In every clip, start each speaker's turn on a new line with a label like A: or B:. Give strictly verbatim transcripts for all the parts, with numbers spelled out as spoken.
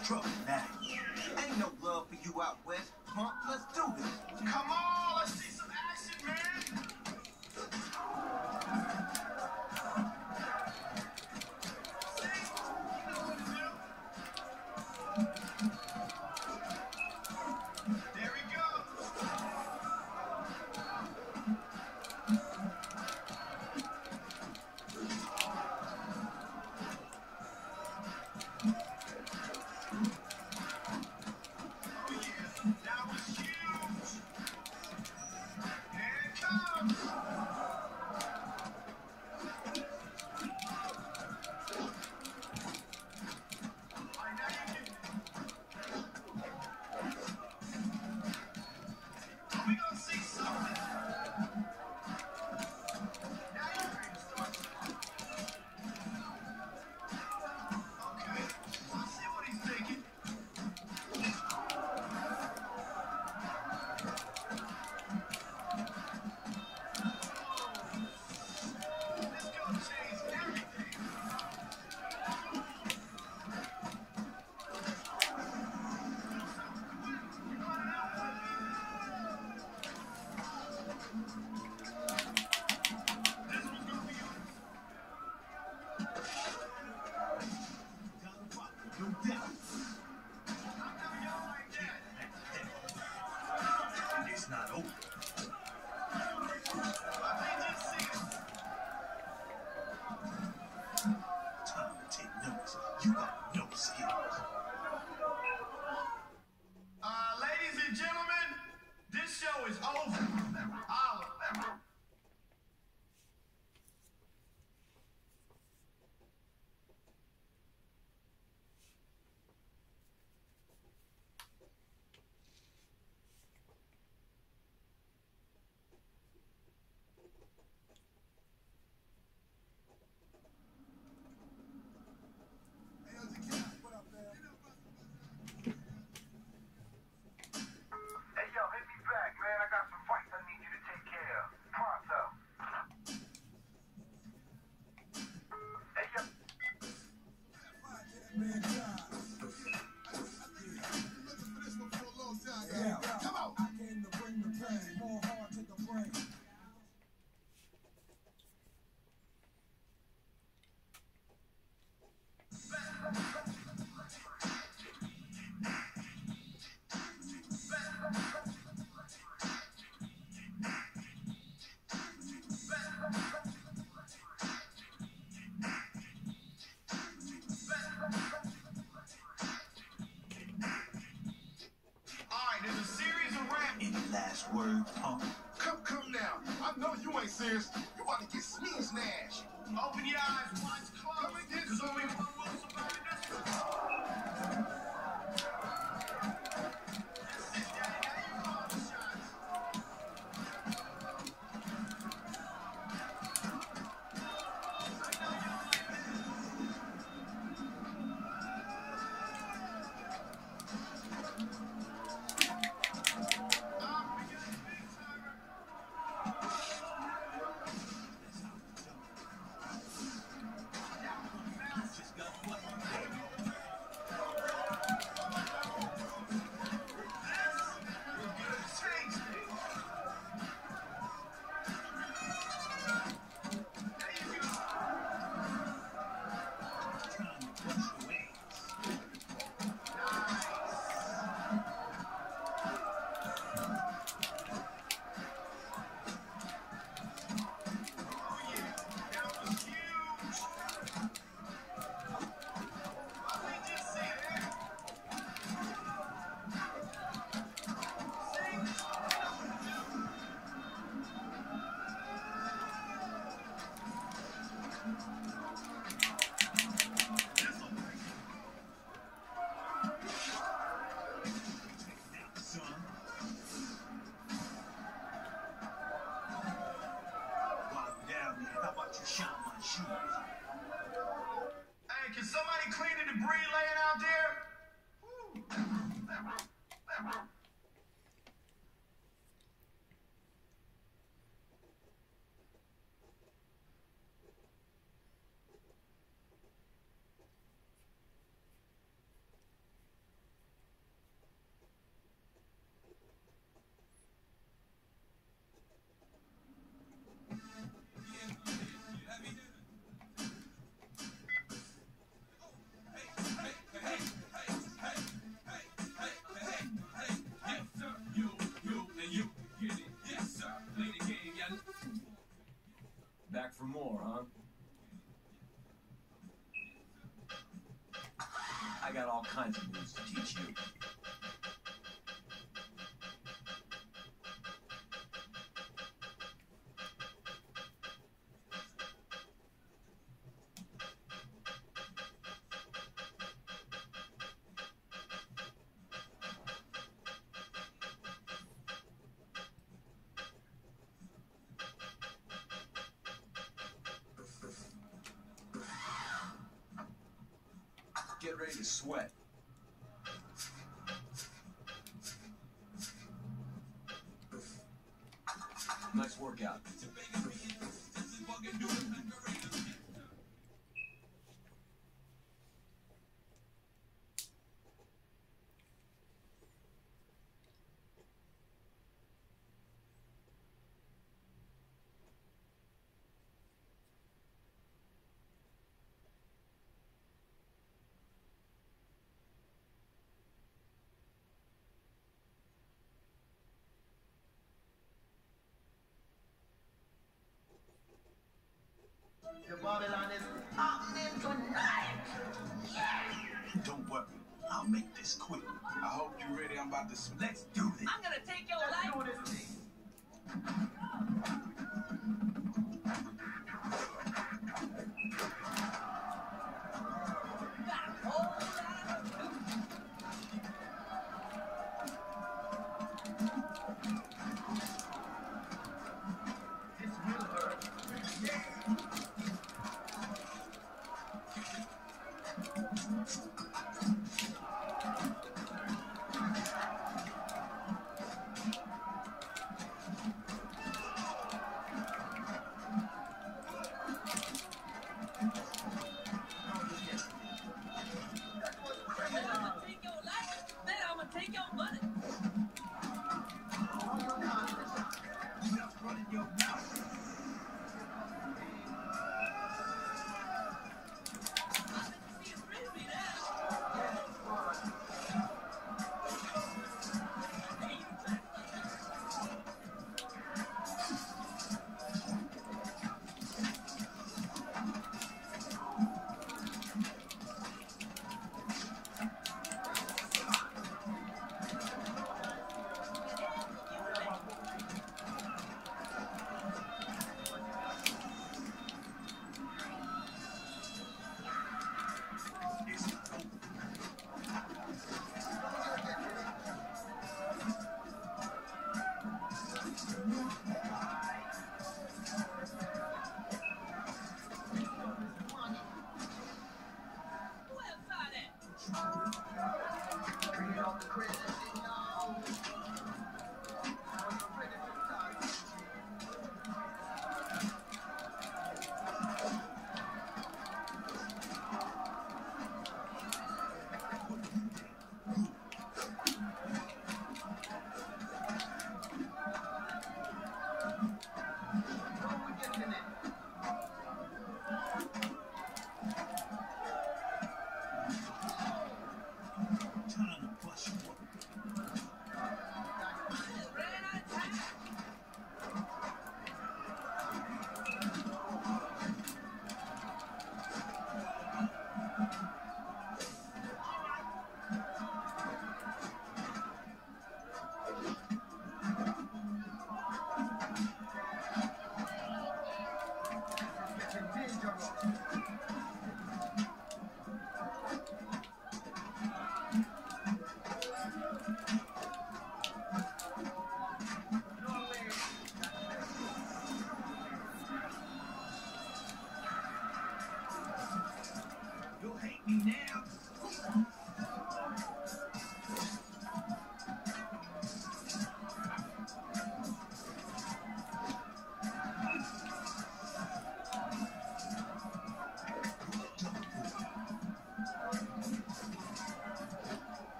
A: trouble now. Ain't no love for you out west, punk. Let's do this.
B: Come on, let's see some action, man.
A: It's not over. Time to take notes. You got no skills.
B: Uh, ladies and gentlemen, this show is over. Holla.
A: Last word, punk.
B: Come, come now. I know you ain't serious. You about to get smear smashed. Open your eyes, watch close. Come and get some. Only one will survive this one. That's it, Daddy. Now you call the shots. I know you like Hey, can somebody clean the debris laying out there?
C: Mom. I got all kinds of moves to teach you. Get ready to sweat. Nice workout.
A: The Babylon is happening tonight. Yeah. Don't worry, I'll make this quick.
B: I hope you're ready. I'm about to.
A: Let's do this.
D: I'm gonna take your
A: Let's
D: life.
A: do this thing.
D: Got a whole lot of food.
A: This will hurt. Yes.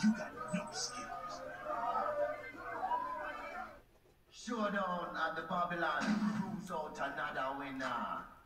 B: You got no skills.
A: Showdown at the Babylon. Cruise out another winner.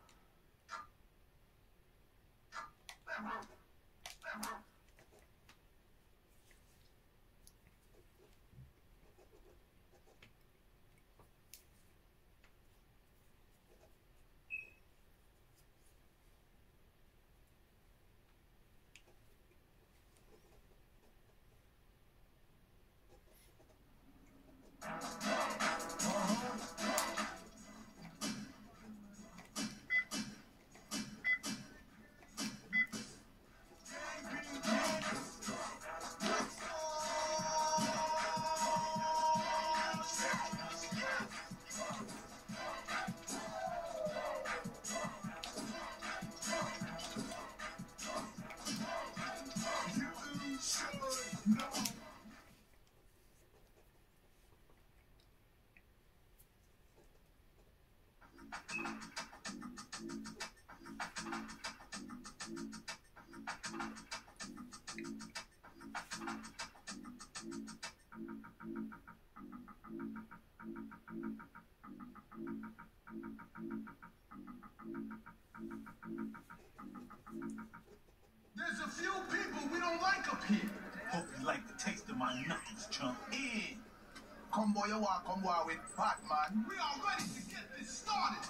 B: There's a few people we don't like up here. Hope you like the taste of my knuckles, chump. In. Come boy, you walk, come boy with Batman. We are ready to get this started.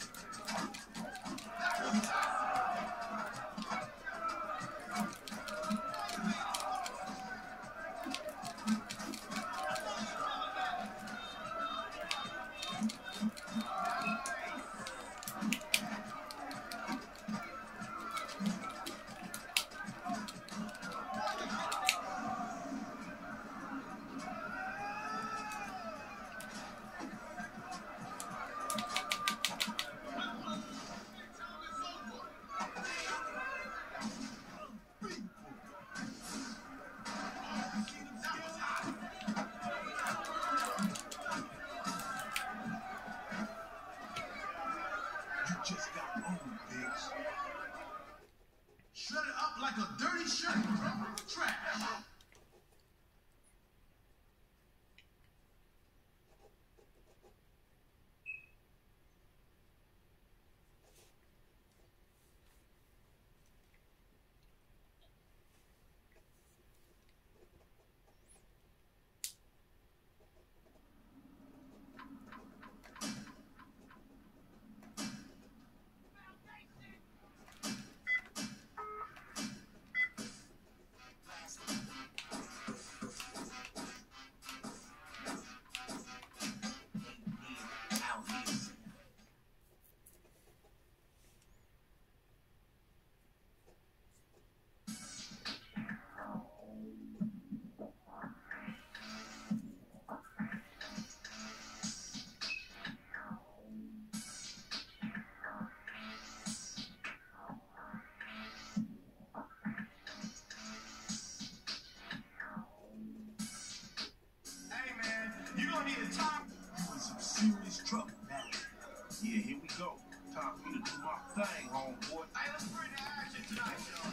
B: Just got owned, bitch. Shred it up like a dirty shirt thrown in the trash. Serious trouble now. Yeah, here we go. Time for me to do my thing, homeboy. Hey, let's bring the action tonight, y'all.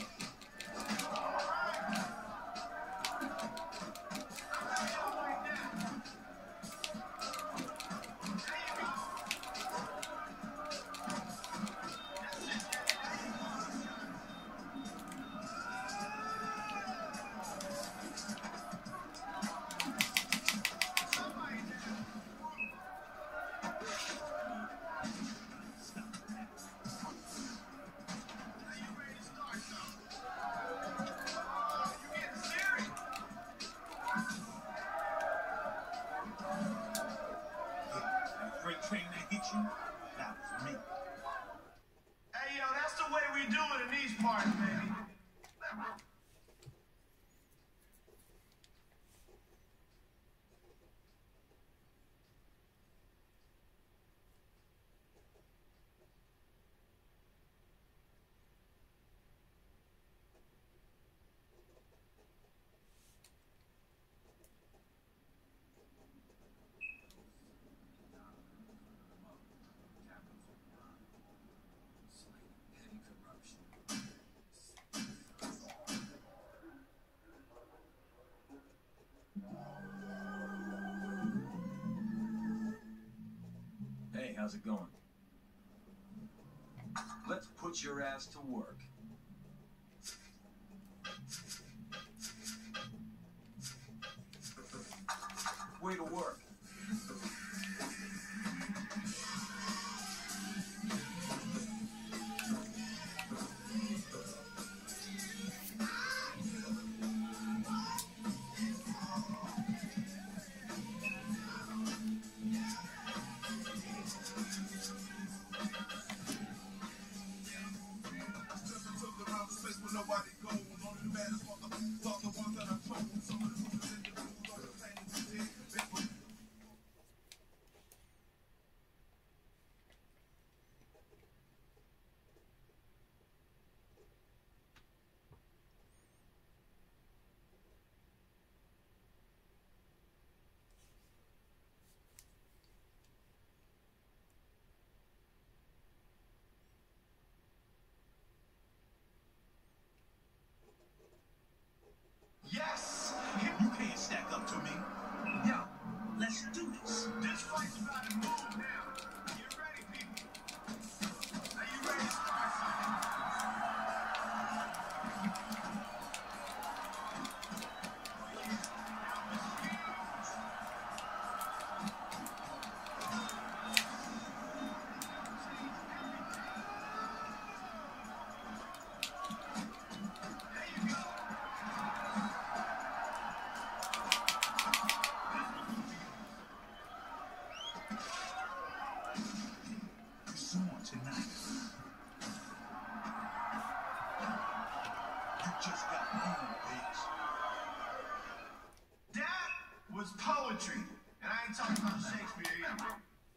C: how's it going? Let's put your ass to work. Way to work.
B: Yes! You can't stack up to me.
A: Yo, let's do this.
B: This fight's about to move now. You ready, people? Are you ready to start something?
A: Soon tonight. You just got home, bitch.
B: That was poetry. And I ain't talking about Shakespeare either.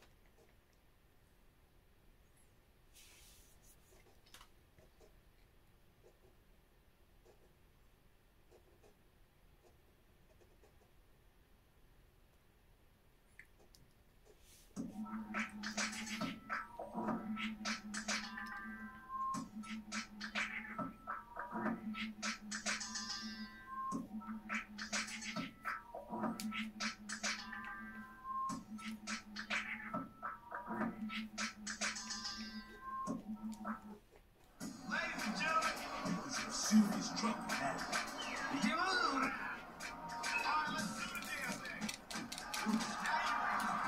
B: Ladies and gentlemen,
A: You was in serious trouble now.
B: dude. All right, let's do the damn thing. Now you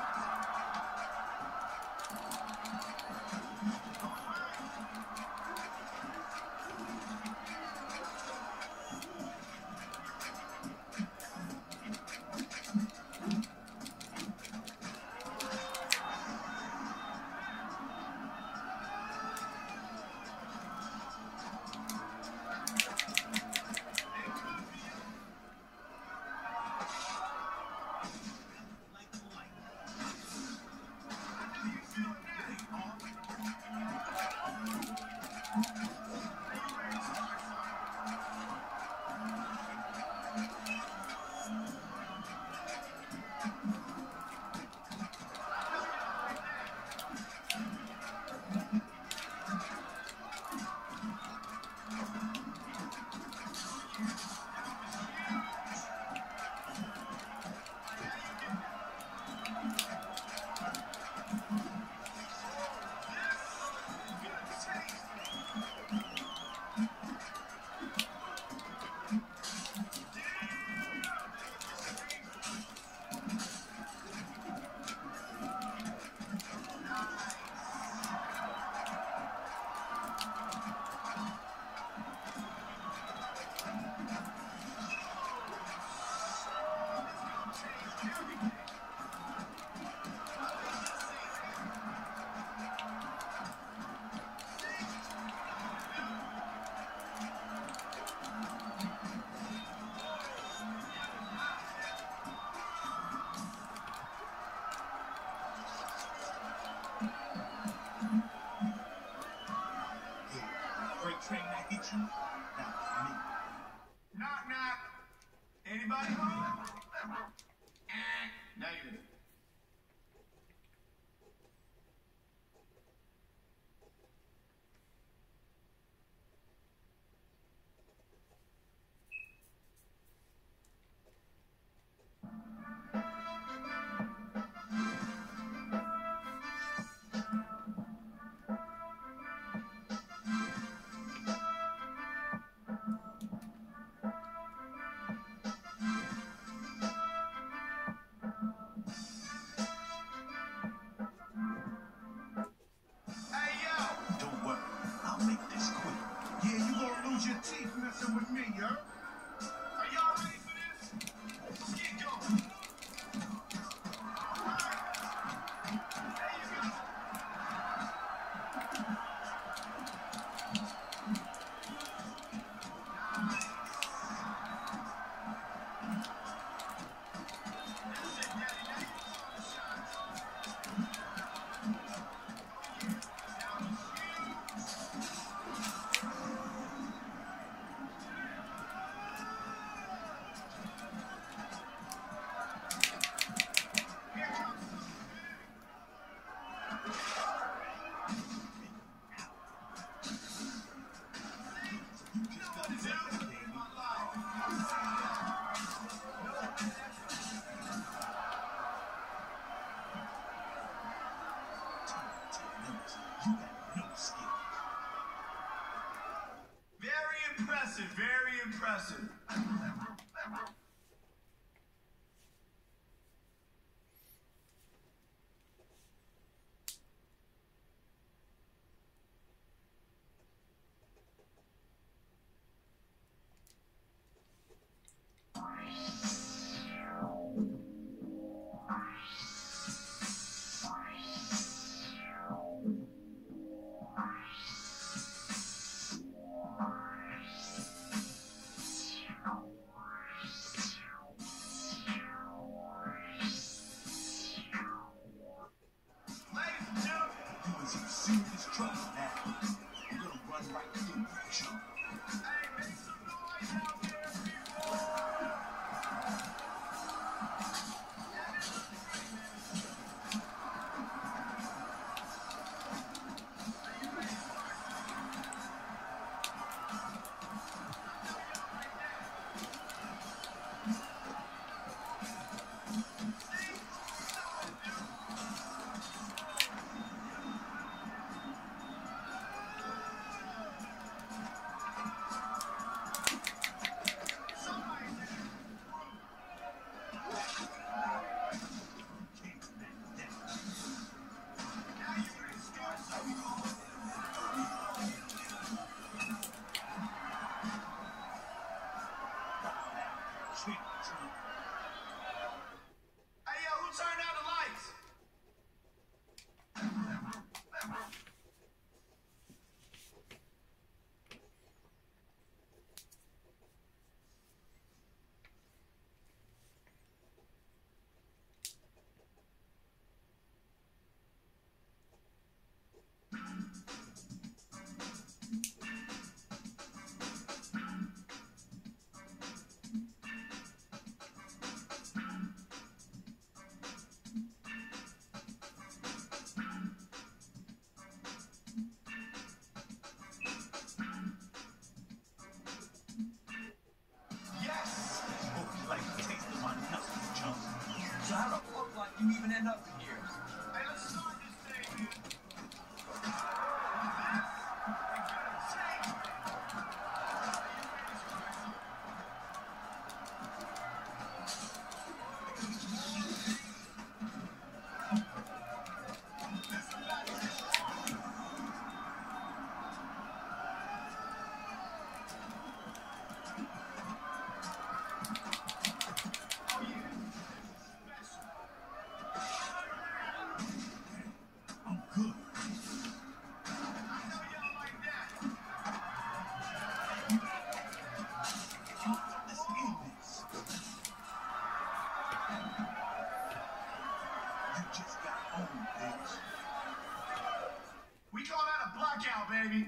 A: Freight train that hit you? That was me.
B: knock knock. Anybody home? Negative. Understood. Serious trouble now. We're gonna run right through you, chump. Hey, make some noise out there, people! Hey, yo, who turned out the lights?
C: So how the fuck like you even end up in here?
B: Hey, let's start this thing, man. We call that a blackout, baby.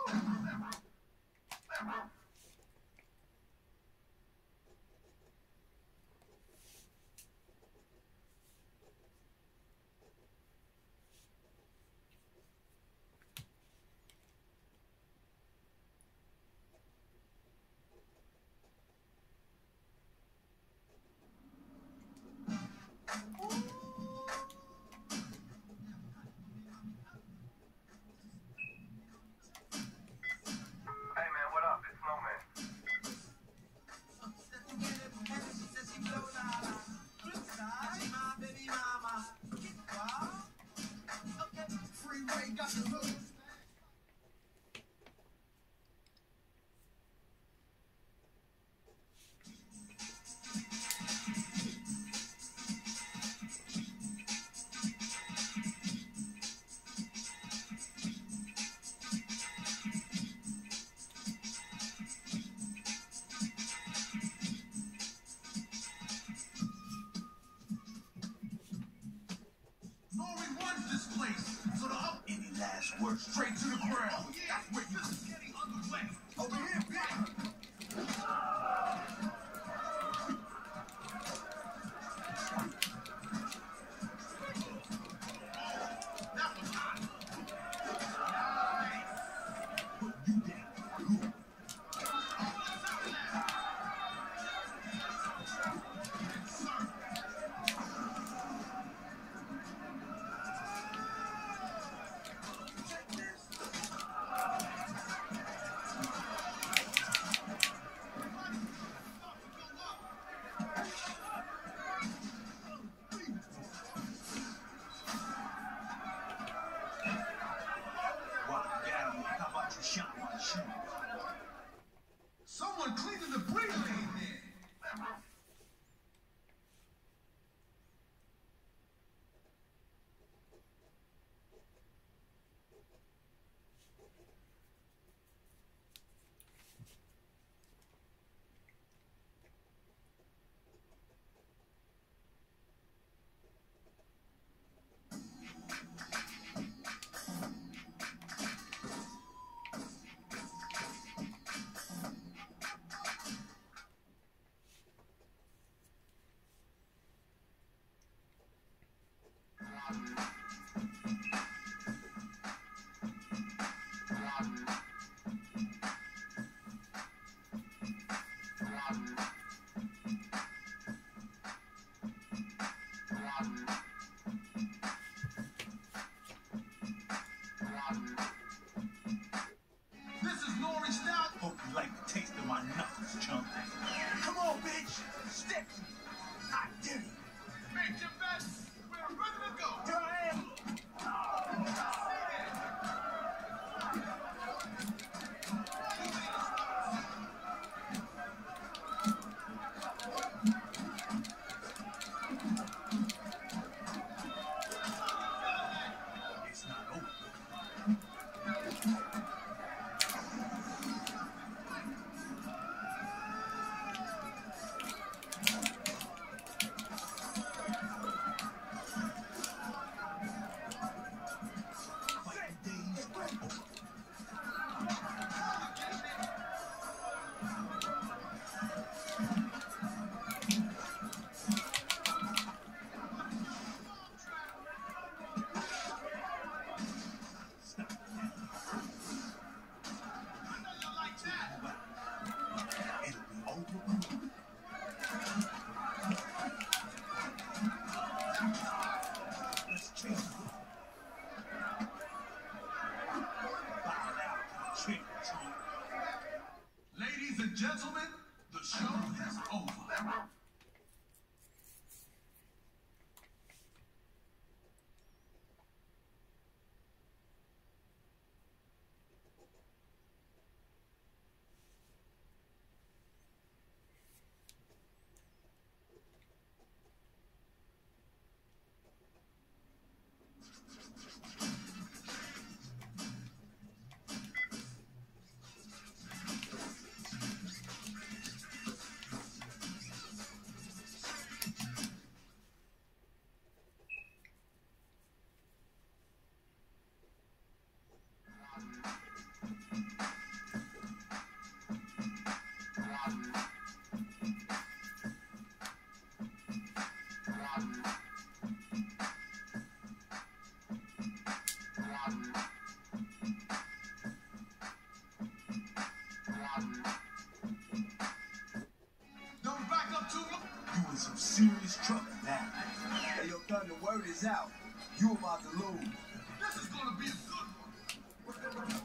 B: Work straight to the ground. Oh, yeah. That's where you this is getting underway. Over here, big. That was hot. Nice. Put you down. Cool. The show is over.
A: Don't back up too much.
B: You in some serious trouble now.
C: Hey, yo, Thunder, word is out. You about to lose.
A: This is gonna be a good one.